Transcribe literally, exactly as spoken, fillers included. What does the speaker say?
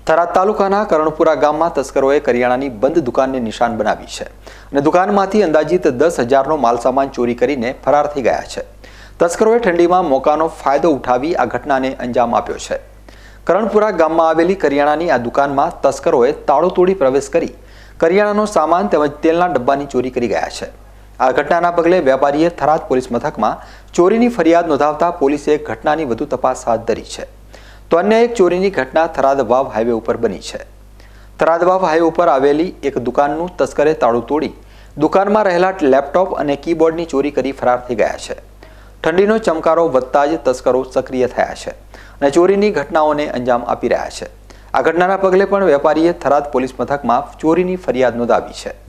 થરાદ તાલુકાના કરણપુરા ગામમાં તસ્કરોએ કરિયાણાની બંધ દુકાનને નિશાન બનાવી છે અને દુકાનમાંથી અંદાજિત દસ હજારનો માલસામાન ચોરી કરીને ફરાર થઈ ગયા છે। તસ્કરોએ ઠંડીમાં મોકાનો ફાયદો ઉઠાવી આ ઘટનાને અંજામ આપ્યો છે। કરણપુરા ગામમાં આવેલી કરિયાણાની આ દુકાનમાં તસ્કરોએ તાળું તોડી પ્રવેશ કરી કરિયાણાનો સામાન તેમજ તેલના ડબ્બાની ચોરી કરી ગયા છે। આ ઘટનાના પગલે વેપારીએ થરાદ પોલીસ મથકમાં ચોરીની ફરિયાદ નોંધાવતા પોલીસે ઘટનાની વધુ તપાસ હાથ ધરી છે। તો અન્ય એક ચોરીની ઘટના થરાદ વાવ હાઈવે ઉપર બની છે। થરાદ વાવ હાઈવે ઉપર આવેલી એક દુકાનનું તસ્કરે તાળું તોડી દુકાનમાં રહેલા લેપટોપ અને કીબોર્ડની ચોરી કરી ફરાર થઈ ગયા છે। ઠંડીનો ચમકારો વધતા જ તસ્કરો સક્રિય થયા છે અને ચોરીની ઘટનાઓને અંજામ આપી રહ્યા છે। આ ઘટનાના પગલે પણ વેપારીએ થરાદ પોલીસ મથકમાં ચોરીની ફરિયાદ નોંધાવી છે।